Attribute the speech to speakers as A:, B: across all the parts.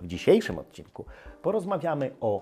A: W dzisiejszym odcinku porozmawiamy o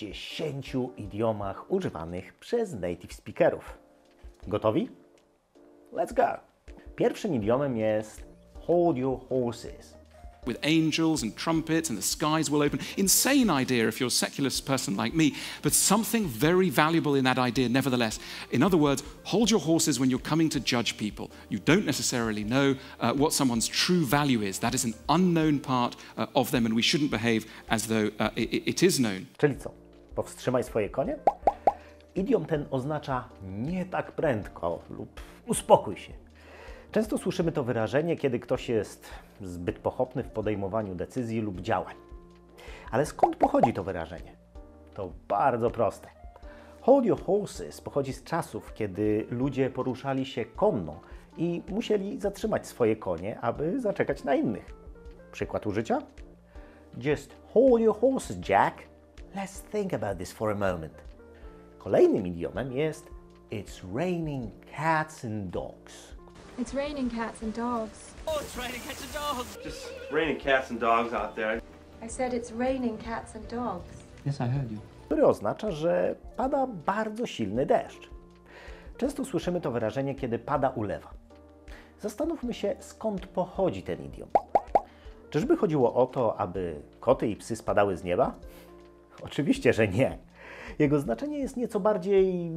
A: 10 idiomach używanych przez native speakerów. Gotowi? Let's go! Pierwszym idiomem jest hold your horses.
B: With angels and trumpets and the skies will open. Insane idea if you're a secular person like me, but something very valuable in that idea nevertheless. In other words, hold your horses when you're coming to judge people. You don't necessarily know what someone's true value is. That is an unknown part of them and we shouldn't behave as though it is known.
A: Czyli co? Powstrzymaj swoje konie? Idiom ten oznacza nie tak prędko lub uspokój się. Często słyszymy to wyrażenie, kiedy ktoś jest zbyt pochopny w podejmowaniu decyzji lub działań. Ale skąd pochodzi to wyrażenie? To bardzo proste. Hold your horses pochodzi z czasów, kiedy ludzie poruszali się konno i musieli zatrzymać swoje konie, aby zaczekać na innych. Przykład użycia? Just hold your horses, Jack. Let's think about this for a moment. Kolejnym idiomem jest It's raining cats and dogs.
C: It's raining cats and dogs.
D: Oh, it's raining cats and dogs. Just raining cats and dogs out there.
C: I said it's raining cats and dogs.
D: Yes, I heard you.
A: Który oznacza, że pada bardzo silny deszcz. Często słyszymy to wyrażenie, kiedy pada ulewa. Zastanówmy się, skąd pochodzi ten idiom. Czyżby chodziło o to, aby koty i psy spadały z nieba? Oczywiście, że nie. Jego znaczenie jest nieco bardziej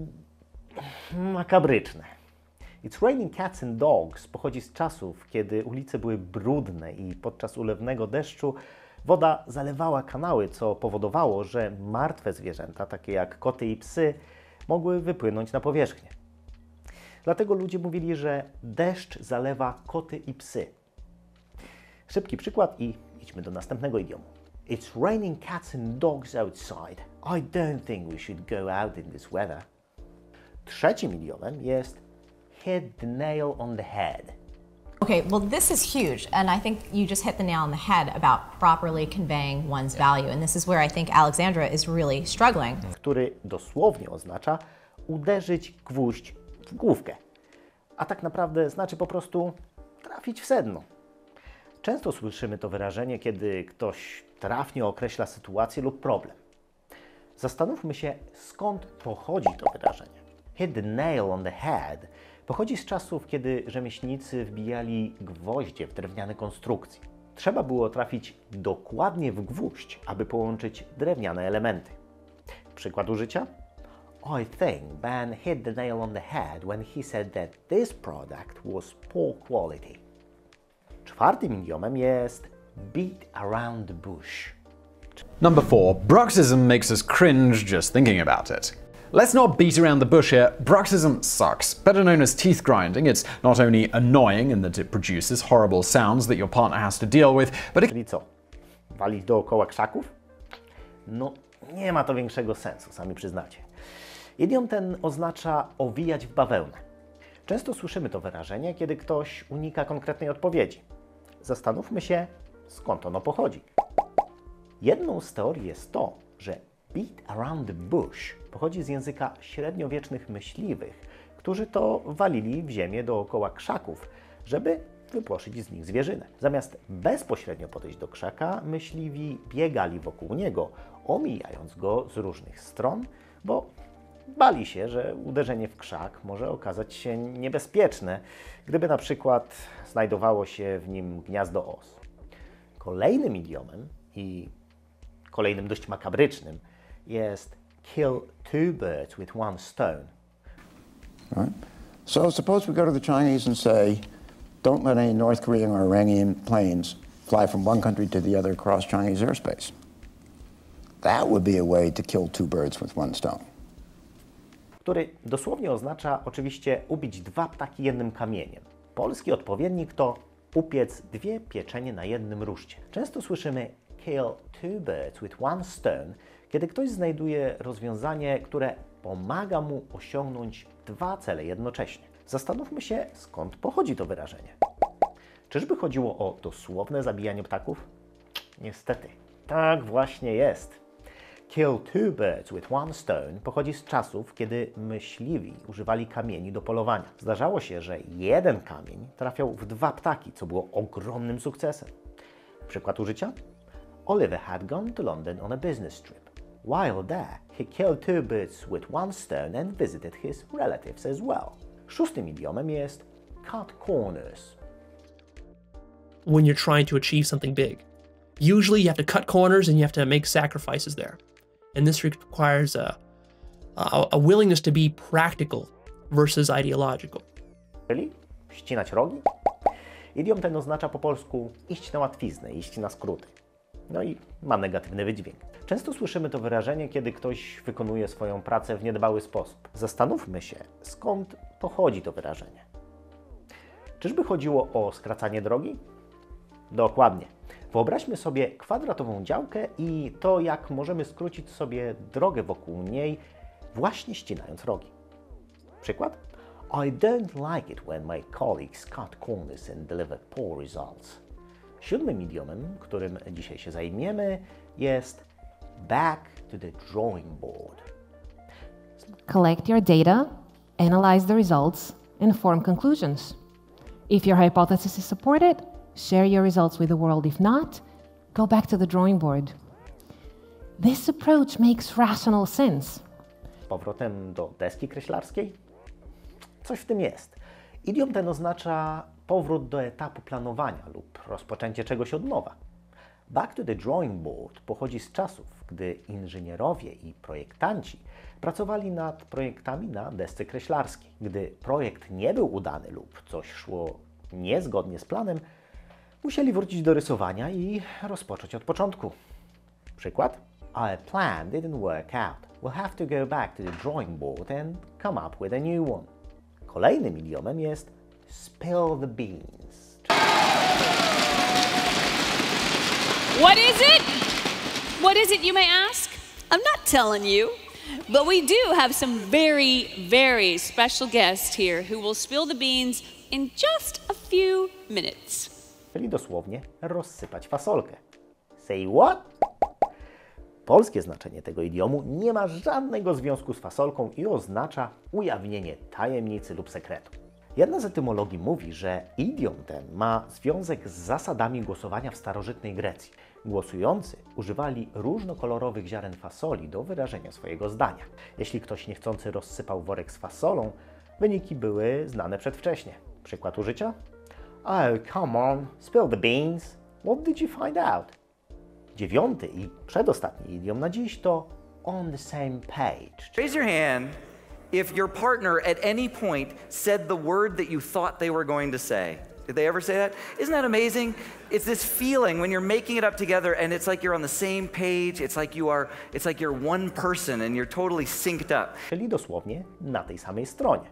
A: makabryczne. It's raining cats and dogs pochodzi z czasów, kiedy ulice były brudne i podczas ulewnego deszczu woda zalewała kanały, co powodowało, że martwe zwierzęta, takie jak koty i psy, mogły wypłynąć na powierzchnię. Dlatego ludzie mówili, że deszcz zalewa koty i psy. Szybki przykład i idźmy do następnego idiomu. It's raining cats and dogs outside. I don't think we should go out in this weather. Trzecim idiomem jest hit the nail on the head.
E: Okay, well, this is huge, and I think you just hit the nail on the head about properly conveying one's value, and this is where I think Alexandra is really struggling.
A: Który dosłownie oznacza uderzyć gwóźdź w główkę, a tak naprawdę znaczy po prostu trafić w sedno. Często słyszymy to wyrażenie, kiedy ktoś trafnie określa sytuację lub problem. Zastanówmy się, skąd pochodzi to wyrażenie. Hit the nail on the head pochodzi z czasów, kiedy rzemieślnicy wbijali gwoździe w drewniane konstrukcje. Trzeba było trafić dokładnie w gwóźdź, aby połączyć drewniane elementy. Przykład użycia? I think Ben hit the nail on the head when he said that this product was poor quality. Czwartym idiomem jest beat around the bush.
F: Number 4. Bruxism makes us cringe just thinking about it. Let's not beat around the bush here. Bruxism sucks. Better known as teeth grinding, it's not only annoying in that it produces horrible sounds that your partner has to deal with, but it...
A: Czyli co? Walić dookoła krzaków? No, nie ma to większego sensu, sami przyznacie. Idiom ten oznacza owijać w bawełnę. Często słyszymy to wyrażenie, kiedy ktoś unika konkretnej odpowiedzi. Zastanówmy się, skąd ono pochodzi. Jedną z teorii jest to, że beat around the bush pochodzi z języka średniowiecznych myśliwych, którzy to walili w ziemię dookoła krzaków, żeby wypłoszyć z nich zwierzynę. Zamiast bezpośrednio podejść do krzaka, myśliwi biegali wokół niego, omijając go z różnych stron, bo bali się, że uderzenie w krzak może okazać się niebezpieczne, gdyby na przykład znajdowało się w nim gniazdo os. Kolejnym idiomem i kolejnym dość makabrycznym jest kill two birds with one stone.
G: All right. So suppose we go to the Chinese and say, don't let any North Korean or Iranian planes fly from one country to the other across Chinese airspace. That would be a way to kill two birds with one stone.
A: Który dosłownie oznacza oczywiście ubić dwa ptaki jednym kamieniem. Polski odpowiednik to upiec dwie pieczenie na jednym ruszcie. Często słyszymy kill two birds with one stone, kiedy ktoś znajduje rozwiązanie, które pomaga mu osiągnąć dwa cele jednocześnie. Zastanówmy się, skąd pochodzi to wyrażenie. Czyżby chodziło o dosłowne zabijanie ptaków? Niestety, tak właśnie jest. Kill two birds with one stone pochodzi z czasów, kiedy myśliwi używali kamieni do polowania. Zdarzało się, że jeden kamień trafiał w dwa ptaki, co było ogromnym sukcesem. Przykład użycia? Oliver had gone to London on a business trip. While there, he killed 2 birds with 1 stone and visited his relatives as well. Szóstym idiomem jest cut corners.
H: When you're trying to achieve something big, usually you have to cut corners and you have to make sacrifices there. And this requires a willingness to be practical versus ideological.
A: Czyli ścinać rogi. Idiom ten oznacza po polsku iść na łatwiznę, iść na skróty. No i ma negatywny wydźwięk. Często słyszymy to wyrażenie, kiedy ktoś wykonuje swoją pracę w niedbały sposób. Zastanówmy się, skąd pochodzi to wyrażenie. Czyżby chodziło o skracanie drogi? Dokładnie. Wyobraźmy sobie kwadratową działkę i to, jak możemy skrócić sobie drogę wokół niej, właśnie ścinając rogi. Przykład? I don't like it when my colleagues cut corners and deliver poor results. Siódmym idiomem, którym dzisiaj się zajmiemy, jest back to the drawing board.
I: Collect your data, analyze the results, and form conclusions. If your hypothesis is supported, share your results with the world. If not, go back to the drawing board. This approach makes rational sense.
A: Z powrotem do deski kreślarskiej? Coś w tym jest. Idiom ten oznacza powrót do etapu planowania lub rozpoczęcie czegoś od nowa. Back to the drawing board pochodzi z czasów, gdy inżynierowie i projektanci pracowali nad projektami na desce kreślarskiej. Gdy projekt nie był udany lub coś szło niezgodnie z planem, musieli wrócić do rysowania i rozpocząć od początku. Przykład? Our plan didn't work out. We'll have to go back to the drawing board and come up with a new one. Kolejnym idiomem jest spill the beans.
J: What is it? What is it, you may ask? I'm not telling you, but we do have some very, very special guests here who will spill the beans in just a few minutes.
A: Czyli dosłownie rozsypać fasolkę. Say what? Polskie znaczenie tego idiomu nie ma żadnego związku z fasolką i oznacza ujawnienie tajemnicy lub sekretu. Jedna z etymologii mówi, że idiom ten ma związek z zasadami głosowania w starożytnej Grecji. Głosujący używali różnokolorowych ziaren fasoli do wyrażenia swojego zdania. Jeśli ktoś niechcący rozsypał worek z fasolą, wyniki były znane przedwcześnie. Przykład użycia? Oh, come on, spill the beans. What did you find out? Dziewiąty i przedostatni idiom na dziś to on the same page.
K: Raise your hand if your partner at any point said the word that you thought they were going to say. Did they ever say that? Isn't that amazing? It's this feeling when you're making it up together and it's like you're on the same page. It's like you're one person and you're totally synced up.
A: Czyli dosłownie na tej samej stronie.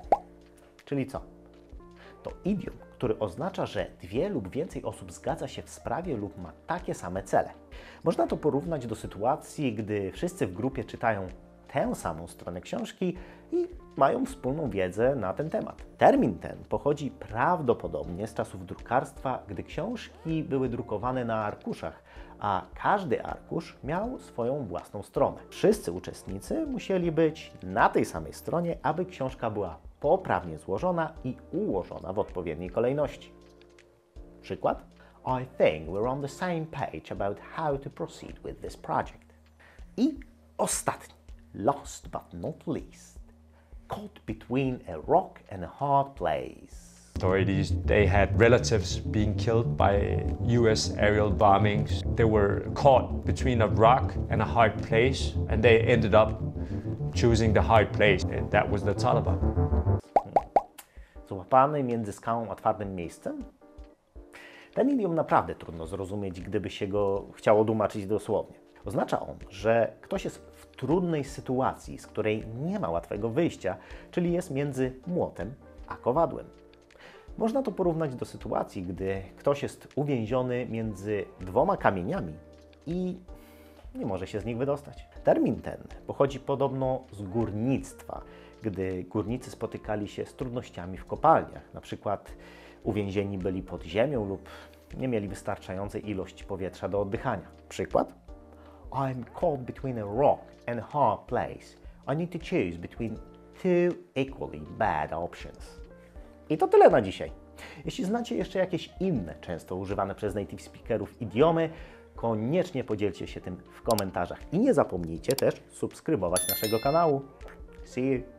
A: Czyli co? To idiom, który oznacza, że 2 lub więcej osób zgadza się w sprawie lub ma takie same cele. Można to porównać do sytuacji, gdy wszyscy w grupie czytają tę samą stronę książki i mają wspólną wiedzę na ten temat. Termin ten pochodzi prawdopodobnie z czasów drukarstwa, gdy książki były drukowane na arkuszach, a każdy arkusz miał swoją własną stronę. Wszyscy uczestnicy musieli być na tej samej stronie, aby książka była poprawnie złożona i ułożona w odpowiedniej kolejności. Przykład? I think we're on the same page about how to proceed with this project. I ostatni, last but not least, caught between a rock and a hard place.
L: Authorities, they had relatives being killed by US aerial bombings. They were caught between a rock and a hard place, and they ended up choosing the hard place, and that was the Taliban.
A: Złapany między skałą a twardym miejscem? Ten idiom naprawdę trudno zrozumieć, gdyby się go chciało tłumaczyć dosłownie. Oznacza on, że ktoś jest w trudnej sytuacji, z której nie ma łatwego wyjścia, czyli jest między młotem a kowadłem. Można to porównać do sytuacji, gdy ktoś jest uwięziony między 2 kamieniami i nie może się z nich wydostać. Termin ten pochodzi podobno z górnictwa, gdy górnicy spotykali się z trudnościami w kopalniach, na przykład uwięzieni byli pod ziemią lub nie mieli wystarczającej ilości powietrza do oddychania. Przykład? I'm caught between a rock and a hard place. I need to choose between 2 equally bad options. I to tyle na dzisiaj. Jeśli znacie jeszcze jakieś inne, często używane przez native speakerów idiomy, koniecznie podzielcie się tym w komentarzach. I nie zapomnijcie też subskrybować naszego kanału. See you!